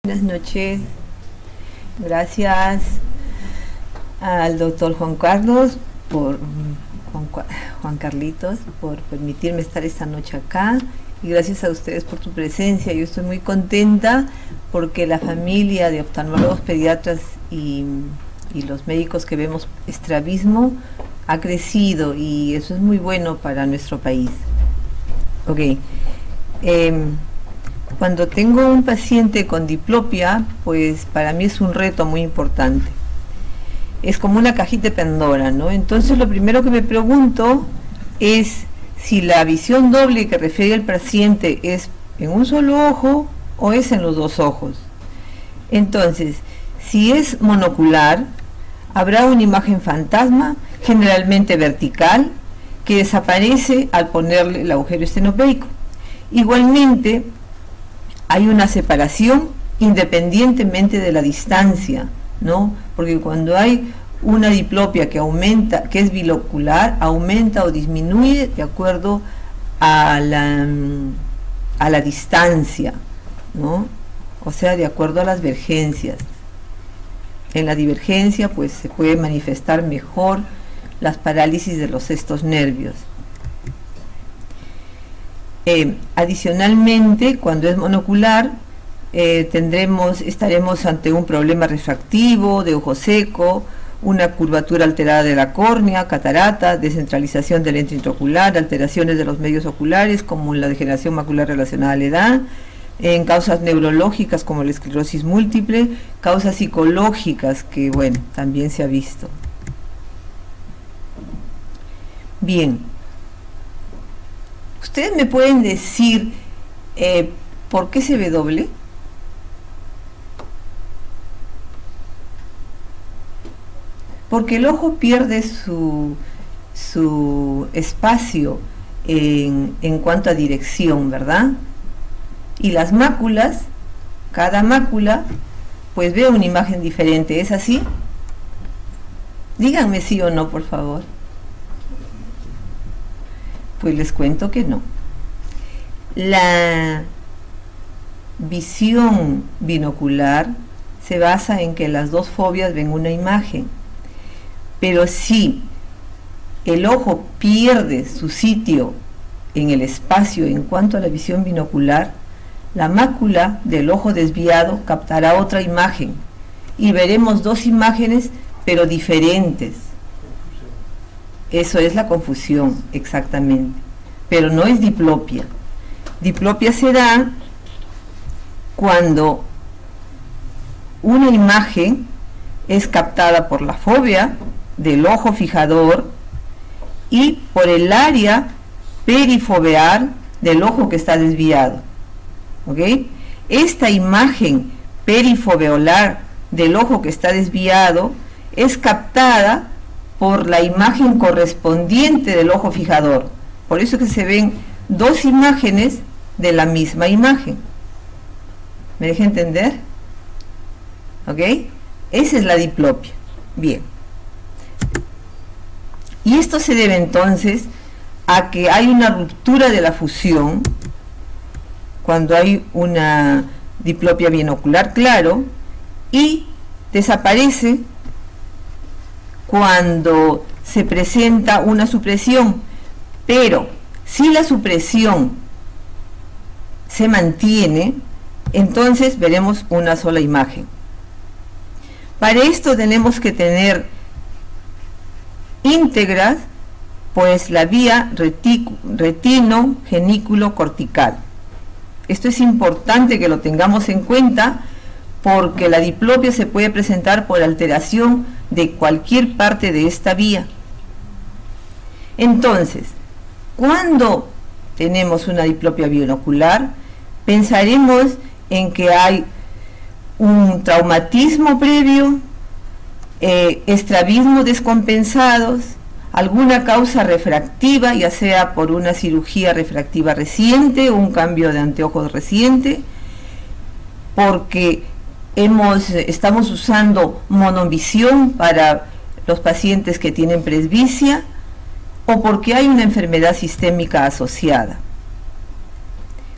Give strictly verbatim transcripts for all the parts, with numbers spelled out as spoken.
Buenas noches. Gracias al doctor Juan Carlos por Juan, Juan Carlitos por permitirme estar esta noche acá, y gracias a ustedes por su presencia. Yo estoy muy contenta porque la familia de oftalmólogos pediatras y, y los médicos que vemos estrabismo ha crecido, y eso es muy bueno para nuestro país. Ok. Eh, Cuando tengo un paciente con diplopia, pues para mí es un reto muy importante. Es como una cajita de Pandora, ¿no? Entonces lo primero que me pregunto es si la visión doble que refiere el paciente es en un solo ojo o es en los dos ojos. Entonces, si es monocular, habrá una imagen fantasma, generalmente vertical, que desaparece al ponerle el agujero estenopeico. Igualmente, hay una separación independientemente de la distancia, ¿no? Porque cuando hay una diplopia que aumenta, que es bilocular, aumenta o disminuye de acuerdo a la, a la distancia, ¿no? O sea, de acuerdo a las divergencias. En la divergencia, pues, se puede manifestar mejor las parálisis de los cestos nervios. Eh, adicionalmente, cuando es monocular, eh, tendremos, estaremos ante un problema refractivo, de ojo seco, una curvatura alterada de la córnea, catarata, descentralización del lente intraocular, alteraciones de los medios oculares, como la degeneración macular relacionada a la edad, en causas neurológicas como la esclerosis múltiple, causas psicológicas que, bueno, también se ha visto. Bien. ¿Ustedes me pueden decir eh, por qué se ve doble? Porque el ojo pierde su, su espacio en, en cuanto a dirección, ¿verdad? Y las máculas, cada mácula, pues ve una imagen diferente. ¿Es así? Díganme sí o no, por favor. Pues les cuento que no. La visión binocular se basa en que las dos fobias ven una imagen, pero si el ojo pierde su sitio en el espacio en cuanto a la visión binocular, la mácula del ojo desviado captará otra imagen y veremos dos imágenes pero diferentes. Eso es la confusión, exactamente, pero no es diplopia. Diplopia se da cuando una imagen es captada por la fobia del ojo fijador y por el área perifoveal del ojo que está desviado. ¿Ok? Esta imagen perifoveolar del ojo que está desviado es captada por la imagen correspondiente del ojo fijador. Por eso que se ven dos imágenes de la misma imagen. ¿Me deja entender? ¿Ok? Esa es la diplopia. Bien. Y esto se debe entonces a que hay una ruptura de la fusión cuando hay una diplopia binocular, claro, y desaparece cuando se presenta una supresión, pero si la supresión se mantiene, entonces veremos una sola imagen. Para esto tenemos que tener íntegras, pues, la vía retino-genículo-cortical. Esto es importante que lo tengamos en cuenta, porque la diplopia se puede presentar por alteración de cualquier parte de esta vía. Entonces, cuando tenemos una diplopia binocular, pensaremos en que hay un traumatismo previo, eh, estrabismo descompensados, alguna causa refractiva, ya sea por una cirugía refractiva reciente o un cambio de anteojos reciente, porque hemos, estamos usando monovisión para los pacientes que tienen presbicia, o porque hay una enfermedad sistémica asociada.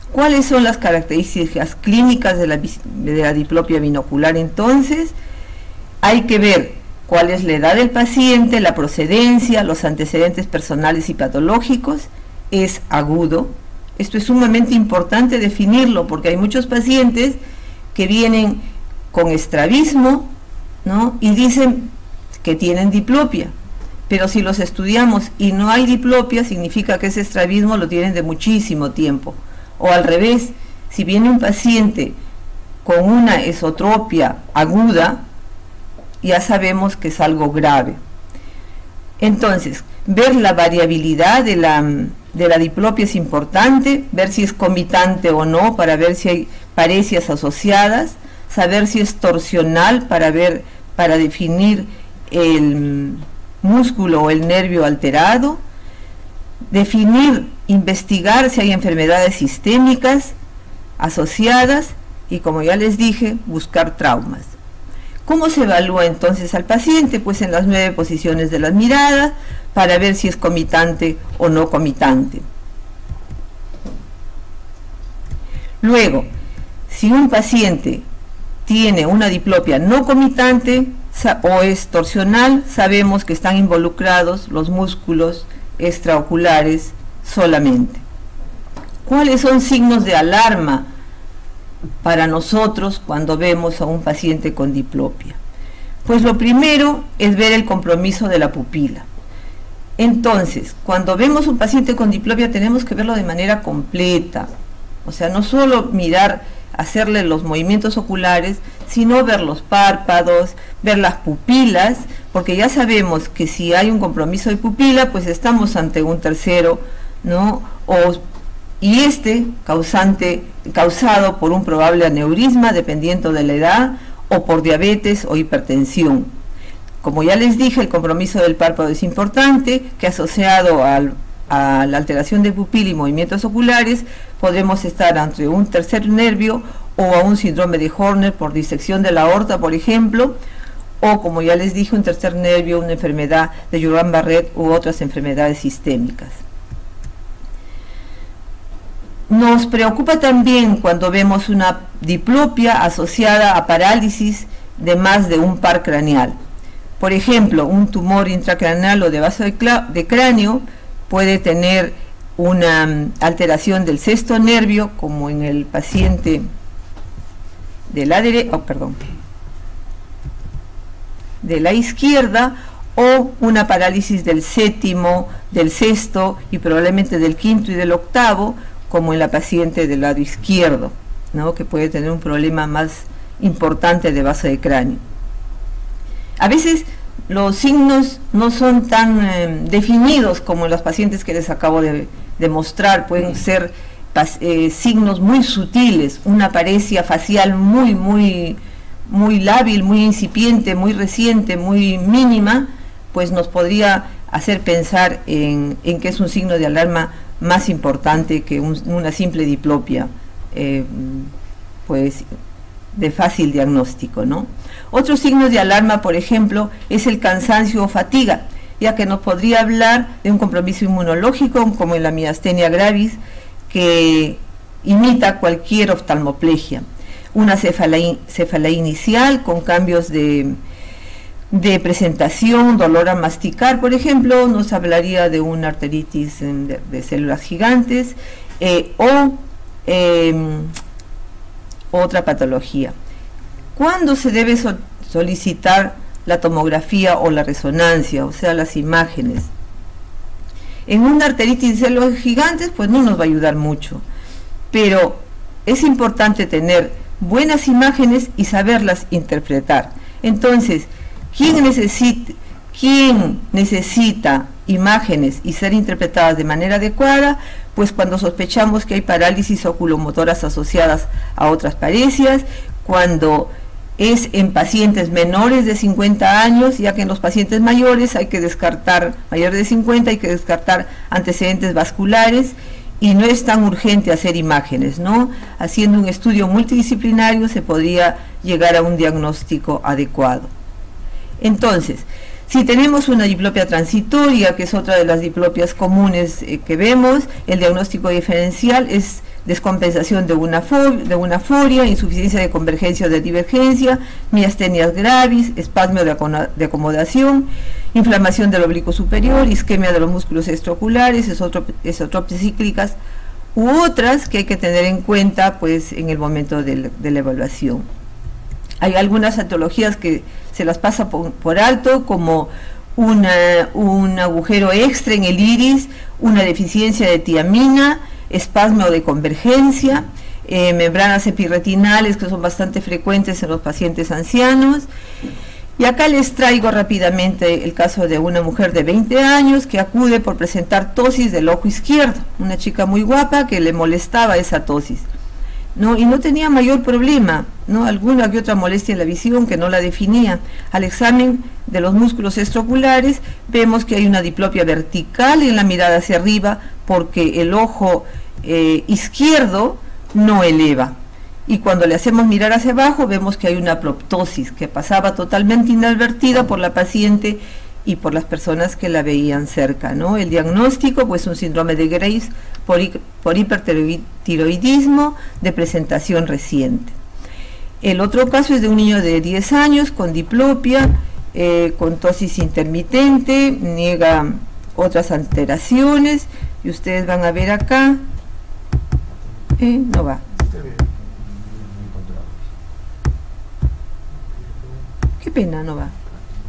¿Cuáles son las características clínicas de la, de la diplopia binocular? Entonces, hay que ver cuál es la edad del paciente, la procedencia, los antecedentes personales y patológicos. Es agudo. Esto es sumamente importante definirlo, porque hay muchos pacientes que vienen con estrabismo, ¿no?, y dicen que tienen diplopia, pero si los estudiamos y no hay diplopia, significa que ese estrabismo lo tienen de muchísimo tiempo. O al revés, si viene un paciente con una esotropia aguda, ya sabemos que es algo grave. Entonces, ver la variabilidad de la, de la diplopia es importante, ver si es comitante o no, para ver si hay parecias asociadas, saber si es torsional para ver, para definir el músculo o el nervio alterado, definir, investigar si hay enfermedades sistémicas asociadas y, como ya les dije, buscar traumas. ¿Cómo se evalúa entonces al paciente? Pues en las nueve posiciones de la mirada, para ver si es comitante o no comitante. Luego, si un paciente tiene una diplopia no comitante o es torsional, sabemos que están involucrados los músculos extraoculares solamente. ¿Cuáles son signos de alarma para nosotros cuando vemos a un paciente con diplopia? Pues lo primero es ver el compromiso de la pupila. Entonces, cuando vemos un paciente con diplopia tenemos que verlo de manera completa, o sea, no solo mirar, hacerle los movimientos oculares, sino ver los párpados, ver las pupilas, porque ya sabemos que si hay un compromiso de pupila, pues estamos ante un tercero, ¿no? O, y este causante, causado por un probable aneurisma, dependiendo de la edad, o por diabetes o hipertensión. Como ya les dije, el compromiso del párpado es importante, que asociado al, a la alteración de pupila y movimientos oculares, podremos estar ante un tercer nervio o a un síndrome de Horner por disección de la aorta, por ejemplo, o, como ya les dije, un tercer nervio, una enfermedad de Guillain-Barré u otras enfermedades sistémicas. Nos preocupa también cuando vemos una diplopia asociada a parálisis de más de un par craneal. Por ejemplo, un tumor intracraneal o de vaso de, de cráneo puede tener una um, alteración del sexto nervio, como en el paciente de la derecha, oh, perdón, de la izquierda, o una parálisis del séptimo, del sexto y probablemente del quinto y del octavo, como en la paciente del lado izquierdo, ¿no?, que puede tener un problema más importante de vaso de cráneo. A veces los signos no son tan eh, definidos como en los pacientes que les acabo de, de mostrar, pueden ser eh, signos muy sutiles, una paresia facial muy, muy, muy lábil, muy incipiente, muy reciente, muy mínima, pues nos podría hacer pensar en, en que es un signo de alarma más importante que un, una simple diplopia, eh, pues de fácil diagnóstico, ¿no? Otros signos de alarma, por ejemplo, es el cansancio o fatiga, ya que nos podría hablar de un compromiso inmunológico, como en la miastenia gravis, que imita cualquier oftalmoplegia. Una cefalea, cefalea inicial con cambios de, de presentación, dolor al masticar, por ejemplo, nos hablaría de una arteritis de, de células gigantes, eh, o eh, otra patología. ¿Cuándo se debe so solicitar la tomografía o la resonancia, o sea, las imágenes? En una arteritis de células gigantes, pues no nos va a ayudar mucho, pero es importante tener buenas imágenes y saberlas interpretar. Entonces, ¿quién necesita, quién necesita imágenes y ser interpretadas de manera adecuada? Pues cuando sospechamos que hay parálisis oculomotoras asociadas a otras parecias, cuando es en pacientes menores de cincuenta años, ya que en los pacientes mayores hay que descartar, mayores de cincuenta, hay que descartar antecedentes vasculares, y no es tan urgente hacer imágenes, ¿no? Haciendo un estudio multidisciplinario se podría llegar a un diagnóstico adecuado. Entonces, si tenemos una diplopia transitoria, que es otra de las diplopias comunes eh, que vemos, el diagnóstico diferencial es descompensación de una, de una aforia, insuficiencia de convergencia o de divergencia, miastenias gravis, espasmo de, de acomodación, inflamación del oblicuo superior, isquemia de los músculos extraoculares, esotropes cíclicas, u otras que hay que tener en cuenta pues en el momento de, de la evaluación. Hay algunas etiologías que se las pasa por, por alto, como una, un agujero extra en el iris, una deficiencia de tiamina, espasmo de convergencia, eh, membranas epirretinales que son bastante frecuentes en los pacientes ancianos. Y acá les traigo rápidamente el caso de una mujer de veinte años que acude por presentar tosis del ojo izquierdo, una chica muy guapa que le molestaba esa tosis, ¿no? Y no tenía mayor problema, ¿no? Alguna que otra molestia en la visión que no la definía. Al examen de los músculos extraoculares vemos que hay una diplopia vertical en la mirada hacia arriba porque el ojo eh, izquierdo no eleva. Y cuando le hacemos mirar hacia abajo vemos que hay una proptosis que pasaba totalmente inadvertida por la paciente y por las personas que la veían cerca, ¿no? El diagnóstico, pues un síndrome de Graves por, por hipertiroidismo de presentación reciente. El otro caso es de un niño de diez años con diplopia, eh, con tosis intermitente, niega otras alteraciones, y ustedes van a ver acá, eh, no va. Qué pena, no va.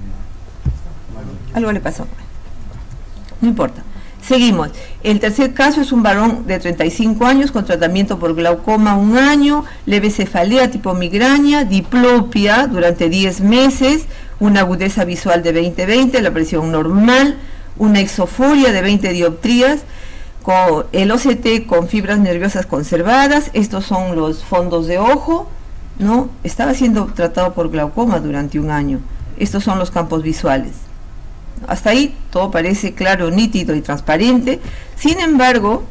Algo le pasó. No importa. Seguimos. El tercer caso es un varón de treinta y cinco años con tratamiento por glaucoma un año, leve cefalea tipo migraña, diplopia durante diez meses, una agudeza visual de veinte veinte, la presión normal, una exoforia de veinte dioptrías, con el O C T con fibras nerviosas conservadas. Estos son los fondos de ojo, ¿no? Estaba siendo tratado por glaucoma durante un año. Estos son los campos visuales. Hasta ahí todo parece claro, nítido y transparente. Sin embargo,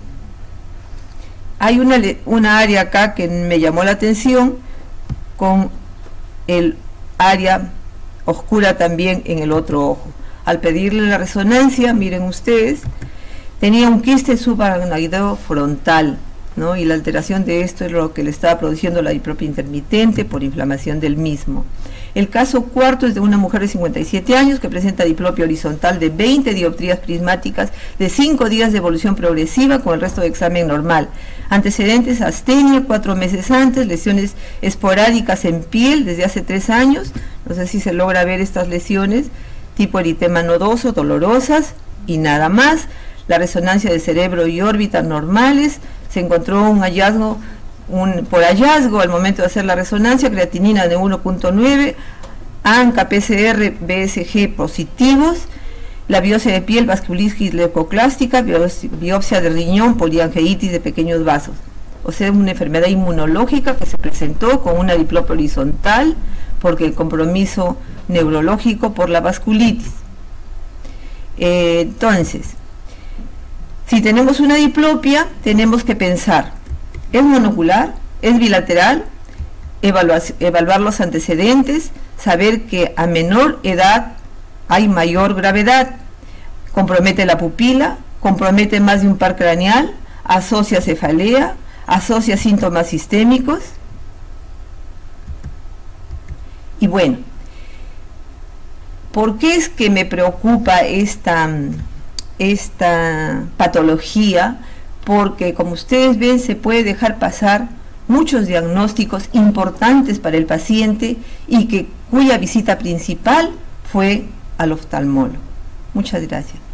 hay una, una área acá que me llamó la atención, con el área oscura también en el otro ojo. Al pedirle la resonancia, miren ustedes, tenía un quiste subaracnoideo frontal, ¿no? Y la alteración de esto es lo que le estaba produciendo la diplopia intermitente por inflamación del mismo. El caso cuarto es de una mujer de cincuenta y siete años que presenta diplopia horizontal de veinte dioptrías prismáticas de cinco días de evolución progresiva con el resto de examen normal. Antecedentes: astenia cuatro meses antes, lesiones esporádicas en piel desde hace tres años, no sé si se logra ver estas lesiones, tipo eritema nodoso, dolorosas y nada más. La resonancia de cerebro y órbitas normales, se encontró un hallazgo, un, por hallazgo al momento de hacer la resonancia, creatinina de uno punto nueve, A N C A, P C R, B S G positivos, la biopsia de piel, vasculitis leucoclástica, biopsia de riñón, poliangeitis de pequeños vasos. O sea, una enfermedad inmunológica que se presentó con una diplopia horizontal, porque el compromiso neurológico por la vasculitis. Eh, entonces, si tenemos una diplopia, tenemos que pensar, ¿es monocular? ¿Es bilateral? Evaluar, evaluar los antecedentes, saber que a menor edad hay mayor gravedad, compromete la pupila, compromete más de un par craneal, asocia cefalea, asocia síntomas sistémicos. Y bueno, ¿por qué es que me preocupa esta... esta patología? Porque, como ustedes ven, se puede dejar pasar muchos diagnósticos importantes para el paciente y que cuya visita principal fue al oftalmólogo. Muchas gracias.